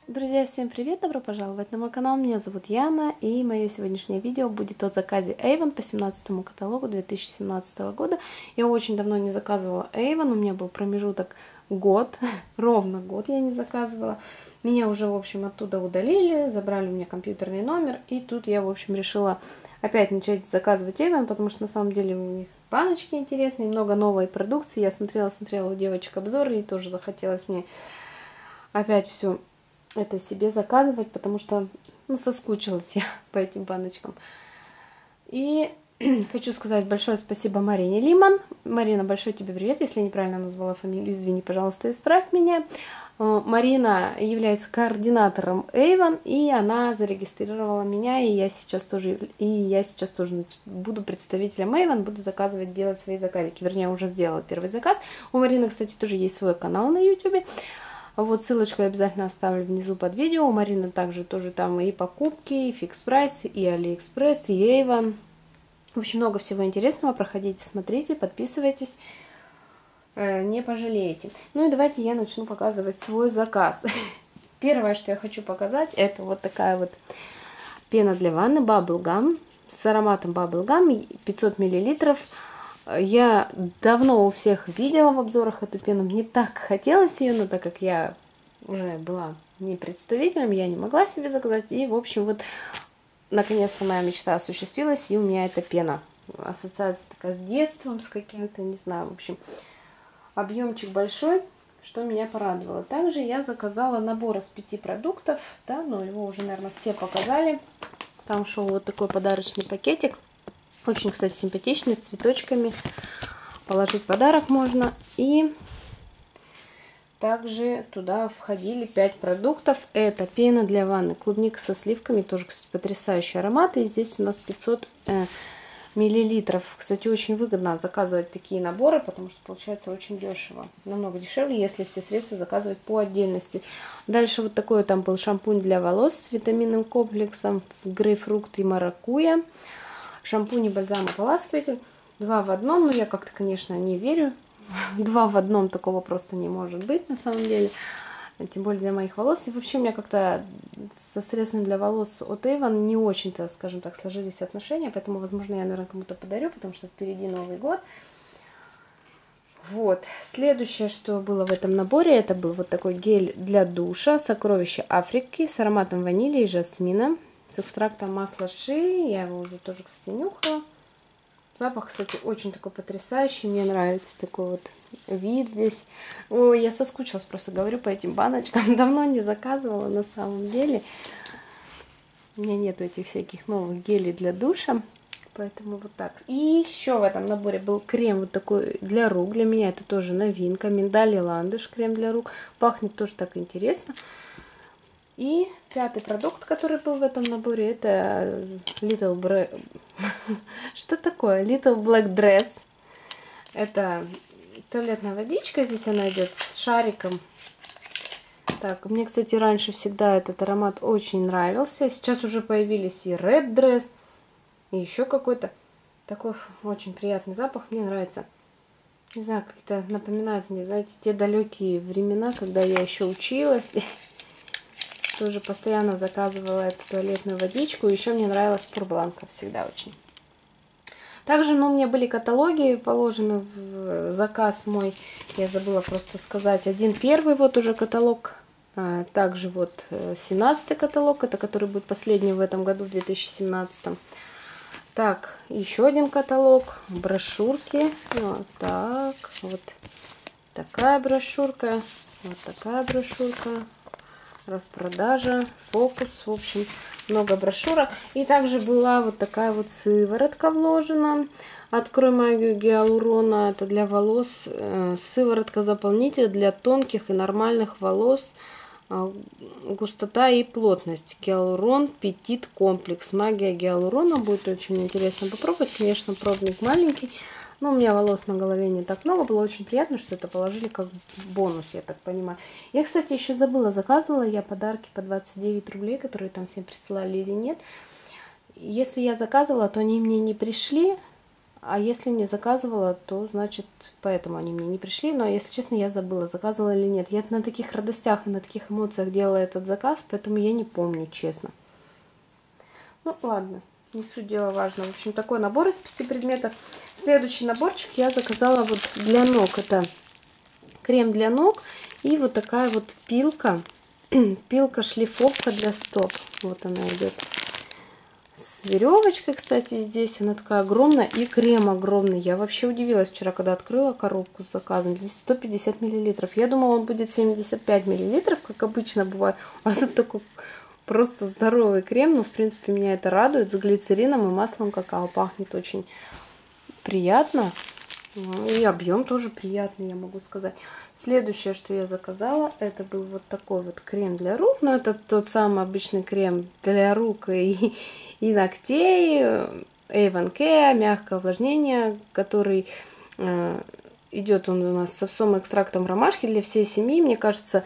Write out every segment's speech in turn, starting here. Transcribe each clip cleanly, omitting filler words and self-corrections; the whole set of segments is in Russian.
Друзья, всем привет! Добро пожаловать на мой канал. Меня зовут Яна, и мое сегодняшнее видео будет о заказе Avon по 17 каталогу 2017 года. Я очень давно не заказывала Avon, у меня был промежуток год, ровно год я не заказывала. Меня уже, в общем, оттуда удалили, забрали у меня компьютерный номер, и тут я, в общем, решила опять начать заказывать Avon, потому что на самом деле у них баночки интересные, много новой продукции. Я смотрела у девочек обзоры, и тоже захотелось мне опять все это себе заказывать, потому что соскучилась я по этим баночкам. И хочу сказать большое спасибо Марине Лиман. Марина, большой тебе привет, если я неправильно назвала фамилию, извини, пожалуйста, исправь меня. Марина является координатором Avon, и она зарегистрировала меня, и я сейчас тоже буду представителем Avon, буду делать свои заказики. Вернее, уже сделала первый заказ. У Марины, кстати, тоже есть свой канал на YouTube. Вот ссылочку я обязательно оставлю внизу под видео. У Марины также тоже там и покупки, и фикс прайс, и AliExpress, и Avon. В общем, много всего интересного. Проходите, смотрите, подписывайтесь. Не пожалеете. Ну и давайте я начну показывать свой заказ. Первое, что я хочу показать, это вот такая вот пена для ванны Bubble Gum с ароматом Bubble Gum 500 мл. Я давно у всех видела в обзорах эту пену, мне так хотелось ее, но так как я уже была не представителем, я не могла себе заказать. И, в общем, вот, наконец-то моя мечта осуществилась, и у меня эта пена. Ассоциация такая с детством, с каким-то, не знаю, в общем, объемчик большой, что меня порадовало. Также я заказала набор из 5 продуктов, да, но его уже, наверное, все показали. Там шел вот такой подарочный пакетик. Очень, кстати, симпатичный, с цветочками. Положить подарок можно. И также туда входили 5 продуктов. Это пена для ванны, клубника со сливками. Тоже, кстати, потрясающий аромат. И здесь у нас 500 миллилитров. Кстати, очень выгодно заказывать такие наборы, потому что получается очень дешево. Намного дешевле, если все средства заказывать по отдельности. Дальше вот такой там был шампунь для волос с витаминным комплексом грейпфрукт и маракуйя. Шампунь и бальзам-ополаскиватель. 2 в одном. Но я как-то, конечно, не верю. 2 в одном такого просто не может быть на самом деле. Тем более для моих волос. И вообще у меня как-то со средствами для волос от Avon не очень-то, скажем так, сложились отношения. Поэтому, возможно, я, наверное, кому-то подарю, потому что впереди Новый год. Вот. Следующее, что было в этом наборе, это был вот такой гель для душа «Сокровище Африки» с ароматом ванили и жасмина. С экстрактом масла ши. Я его уже тоже, кстати, нюхала. Запах, кстати, очень такой потрясающий. Мне нравится такой вот вид здесь. Ой, я соскучилась, просто говорю, по этим баночкам. Давно не заказывала на самом деле. У меня нету этих всяких новых гелей для душа. Поэтому вот так. И еще в этом наборе был крем вот такой для рук. Для меня это тоже новинка. Миндаль и ландыш крем для рук. Пахнет тоже так интересно. И 5-й продукт, который был в этом наборе, это Что такое? Little Black Dress. Это туалетная водичка. Здесь она идет с шариком. Так, мне, кстати, раньше всегда этот аромат очень нравился. Сейчас уже появились и Red Dress, и еще какой-то такой очень приятный запах. Мне нравится. Не знаю, как-то напоминает мне, знаете, те далекие времена, когда я еще училась. Тоже постоянно заказывала эту туалетную водичку. Еще мне нравилась Пурбланка всегда очень. Также, у меня были каталоги положены в заказ мой. Я забыла просто сказать. Первый вот уже каталог. Также вот 17-й каталог. Это который будет последний в этом году, в 2017. Так, еще один каталог. Брошюрки. Вот так. Вот такая брошюрка. Вот такая брошюрка. Распродажа, фокус, в общем, много брошюрок. И также была вот такая вот сыворотка вложена. Открой магию гиалурона. Это для волос. Сыворотка-заполнитель для тонких и нормальных волос. Густота и плотность. Гиалурон Петит комплекс. Магия гиалурона. Будет очень интересно попробовать. Конечно, пробник маленький. Но у меня волос на голове не так много. Было очень приятно, что это положили как бонус, я так понимаю. Я, кстати, еще забыла, заказывала я подарки по 29 рублей, которые там всем присылали или нет. Если я заказывала, то они мне не пришли. А если не заказывала, то, значит, поэтому они мне не пришли. Но, если честно, я забыла, заказывала или нет. Я на таких радостях и на таких эмоциях делала этот заказ, поэтому я не помню, честно. Ну, ладно, не суть дела, важно. В общем, такой набор из 5 предметов. Следующий наборчик я заказала вот для ног. Это крем для ног и вот такая вот пилка. Пилка-шлифовка для стоп. Вот она идет. С веревочкой, кстати, здесь она такая огромная, и крем огромный. Я вообще удивилась вчера, когда открыла коробку с заказом. Здесь 150 миллилитров. Я думала, он будет 75 миллилитров, как обычно бывает. А тут такой просто здоровый крем. Ну, в принципе, меня это радует. С глицерином и маслом какао. Пахнет очень приятно. И объем тоже приятный, я могу сказать. Следующее, что я заказала, это был вот такой вот крем для рук. Но это тот самый обычный крем для рук и ногтей. Avon Care, мягкое увлажнение, который идет он у нас с овсом экстрактом ромашки для всей семьи. Мне кажется,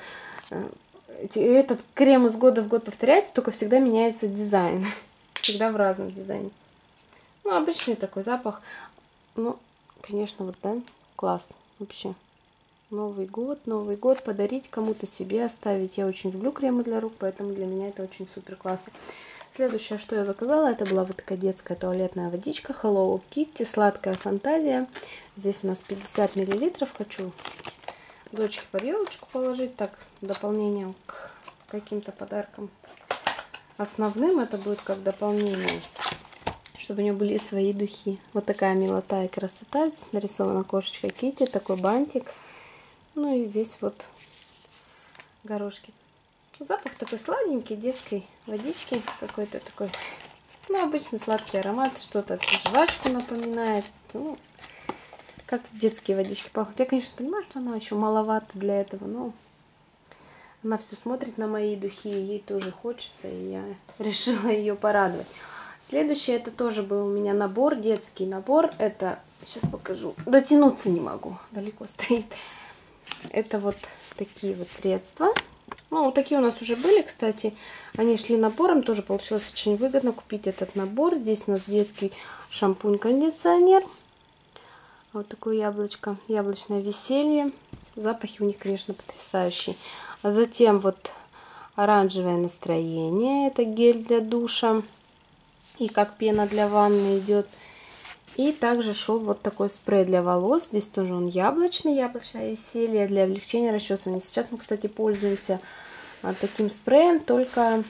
этот крем из года в год повторяется, только всегда меняется дизайн. Всегда в разном дизайне. Ну, обычный такой запах. Ну, конечно, вот, да, класс вообще. Новый год, подарить кому-то, себе оставить. Я очень люблю кремы для рук, поэтому для меня это очень супер классно. Следующее, что я заказала, это была вот такая детская туалетная водичка Hello Kitty, сладкая фантазия. Здесь у нас 50 миллилитров. Хочу дочке под елочку положить, так, дополнение к каким-то подаркам. Основным это будет как дополнение, чтобы у нее были свои духи. Вот такая милота и красота. Здесь нарисована кошечка Китти, такой бантик. Ну и здесь вот горошки. Запах такой сладенький, детской водички какой-то такой. Ну, обычный сладкий аромат, что-то жвачку напоминает. Ну, как детские водички пахнут. Я, конечно, понимаю, что она еще маловато для этого, но она все смотрит на мои духи, и ей тоже хочется, и я решила ее порадовать. Следующее, это тоже был у меня набор, детский набор. Это, сейчас покажу, дотянуться не могу, далеко стоит. Это вот такие вот средства. Ну, вот такие у нас уже были, кстати. Они шли набором, тоже получилось очень выгодно купить этот набор. Здесь у нас детский шампунь-кондиционер. Вот такое яблочко, яблочное веселье. Запахи у них, конечно, потрясающие. А затем вот оранжевое настроение. Это гель для душа. И как пена для ванны идет. И также шел вот такой спрей для волос. Здесь тоже он яблочный, яблочное веселье для облегчения расчесывания. Сейчас мы, кстати, пользуемся таким спреем, только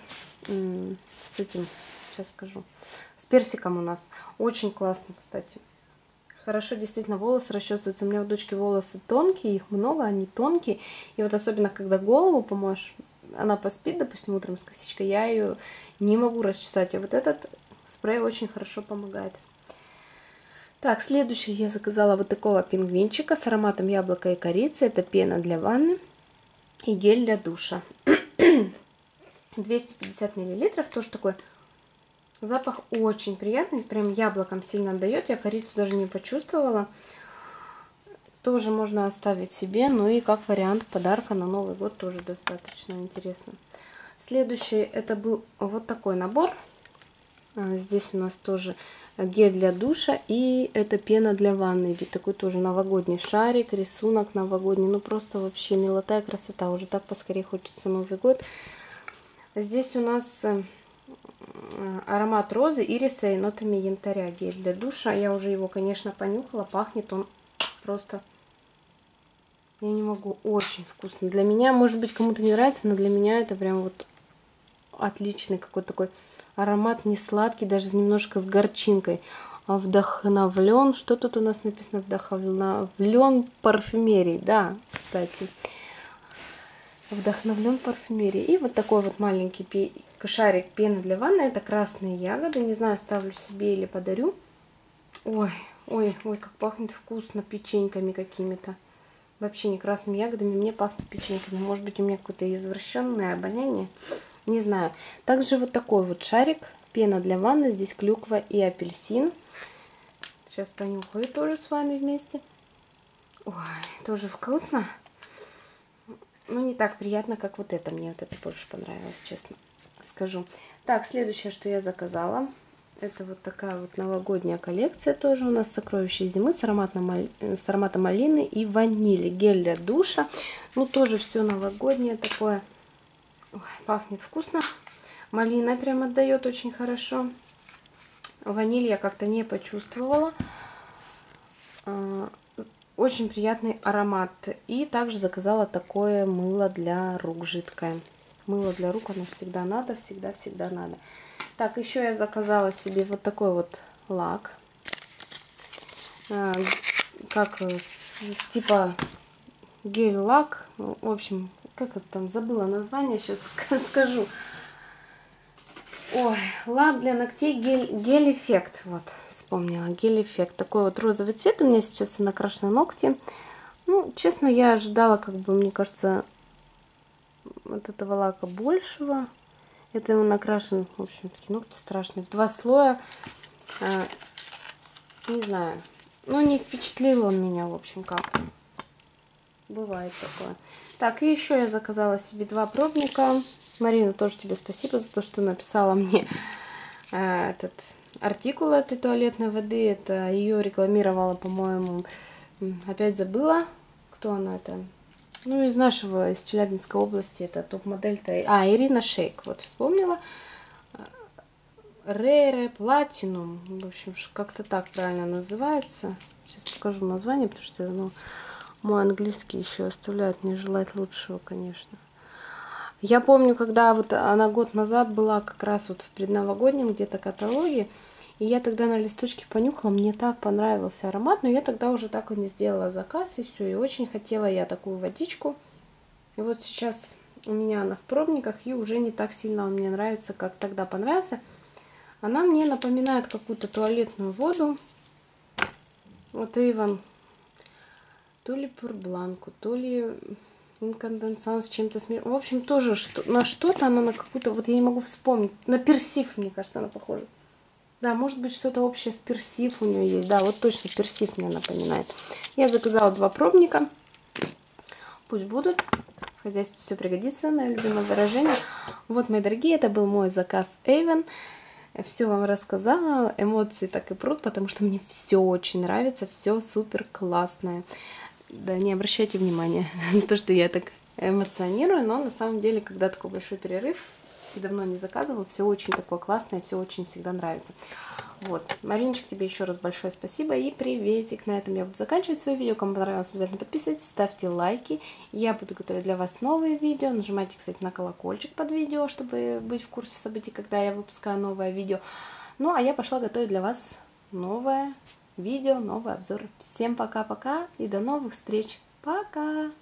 с этим, сейчас скажу, с персиком у нас. Очень классно, кстати. Хорошо действительно волосы расчесываются. У меня у дочки волосы тонкие, их много, они тонкие. И вот особенно, когда голову помоешь, она поспит, допустим, утром с косичкой, я ее не могу расчесать. А вот этот спрей очень хорошо помогает. Так, следующее я заказала вот такого пингвинчика с ароматом яблока и корицы. Это пена для ванны и гель для душа. 250 миллилитров, тоже такой запах очень приятный, прям яблоком сильно отдает. Я корицу даже не почувствовала. Тоже можно оставить себе, ну и как вариант подарка на Новый год тоже достаточно интересно. Следующий это был вот такой набор. Здесь у нас тоже гель для душа и это пена для ванны. Идет такой тоже новогодний шарик, рисунок новогодний. Ну просто вообще милота и красота. Уже так поскорее хочется Новый год. Здесь у нас аромат розы, ириса и нотами янтаря. Гель для душа. Я уже его, конечно, понюхала. Пахнет он просто... Я не могу. Очень вкусно. Для меня, может быть, кому-то не нравится, но для меня это прям вот отличный какой-то такой аромат, не сладкий, даже немножко с горчинкой. Вдохновлен. Что тут у нас написано? Вдохновлен парфюмерией. Да, кстати. Вдохновлен парфюмерией. И вот такой вот маленький шарик пены для ванны. Это красные ягоды. Не знаю, ставлю себе или подарю. Ой, ой, ой, как пахнет вкусно печеньками какими-то. Вообще не красными ягодами, мне пахнет печеньками. Может быть, у меня какое-то извращенное обоняние. Не знаю. Также вот такой вот шарик. Пена для ванны. Здесь клюква и апельсин. Сейчас понюхаю тоже с вами вместе. Ой, тоже вкусно. Ну, не так приятно, как вот это. Мне вот это больше понравилось, честно скажу. Так, следующее, что я заказала. Это вот такая вот новогодняя коллекция тоже у нас «Сокровища зимы» с ароматом малины и ванили. Гель для душа. Ну, тоже все новогоднее такое. Ой, пахнет вкусно. Малина прям отдает очень хорошо. Ваниль я как-то не почувствовала. Очень приятный аромат. И также заказала такое мыло для рук жидкое. Мыло для рук, оно всегда надо, всегда надо. Так, еще я заказала себе вот такой вот лак. Как типа гель-лак. В общем, как это там, забыла название, сейчас скажу. Ой, лак для ногтей гель-эффект. Вот, вспомнила, гель-эффект. Такой вот розовый цвет у меня сейчас накрашены ногти. Ну, честно, я ожидала, как бы, мне кажется, от этого лака большего. Это ему накрашен, в общем, такие ногти страшные. В 2 слоя. Не знаю. Ну, не впечатлил он меня, в общем, как. Бывает такое. Так, и еще я заказала себе 2 пробника. Марина, тоже тебе спасибо за то, что написала мне этот артикул этой туалетной воды. Это ее рекламировала, по-моему, опять забыла, кто она это. Ну, из нашего, из Челябинской области, это топ-модель-то. Ирина Шейк, вот вспомнила. Rare Platinum, в общем, как-то так правильно называется. Сейчас покажу название, потому что, ну, мой английский еще оставляет мне желать лучшего, конечно. Я помню, когда вот она год назад была как раз вот в предновогоднем где-то каталоге, и я тогда на листочке понюхала, мне так понравился аромат, но я тогда уже так и не сделала заказ, и все, и очень хотела я такую водичку. И вот сейчас у меня она в пробниках, и уже не так сильно он мне нравится, как тогда понравился. Она мне напоминает какую-то туалетную воду. Вот Avon. То ли пурбланку, то ли инконденсан с чем-то смешанным. В общем, тоже на что-то она, на какую-то, вот я не могу вспомнить. На персив, мне кажется, она похожа. Да, может быть, что-то общее с персив у нее есть. Да, вот точно персив мне напоминает. Я заказала 2 пробника. Пусть будут. В хозяйстве все пригодится, мое любимое выражение. Вот, мои дорогие, это был мой заказ Avon. Все вам рассказала. Эмоции так и прут, потому что мне все очень нравится. Все супер классное. Да, не обращайте внимания на то, что я так эмоционирую. Но на самом деле, когда такой большой перерыв, и давно не заказывала, все очень такое классное, все очень всегда нравится. Вот, Мариночка, тебе еще раз большое спасибо и приветик. На этом я буду заканчивать свое видео. Кому понравилось, обязательно подписывайтесь, ставьте лайки. Я буду готовить для вас новые видео. Нажимайте, кстати, на колокольчик под видео, чтобы быть в курсе событий, когда я выпускаю новое видео. Ну, а я пошла готовить для вас новое видео, новый обзор. Всем пока-пока и до новых встреч. Пока!